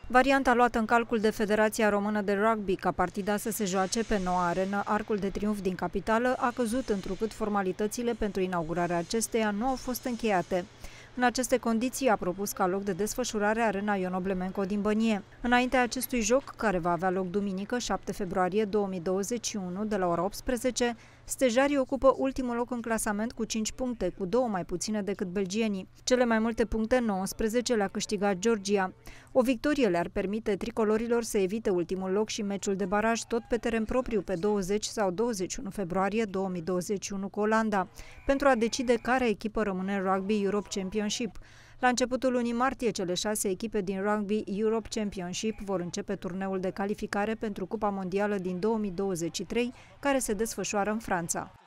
Varianta luată în calcul de Federația Română de Rugby ca partida să se joace pe noua arenă Arcul de Triunf din capitală a căzut întrucât formalitățile pentru inaugurarea acesteia nu au fost încheiate. În aceste condiții a propus ca loc de desfășurare arena Ion Oblemenco din Bănie. Înaintea acestui joc, care va avea loc duminică, 7 februarie 2021, de la ora 18, stejarii ocupă ultimul loc în clasament cu 5 puncte, cu 2 mai puține decât belgienii. Cele mai multe puncte, 19, le-a câștigat Georgia. O victorie le-ar permite tricolorilor să evite ultimul loc și meciul de baraj tot pe teren propriu pe 20 sau 21 februarie 2021 cu Olanda, pentru a decide care echipă rămâne în Rugby Europe Championship. La începutul lunii martie, cele 6 echipe din Rugby Europe Championship vor începe turneul de calificare pentru Cupa Mondială din 2023, care se desfășoară în Franța.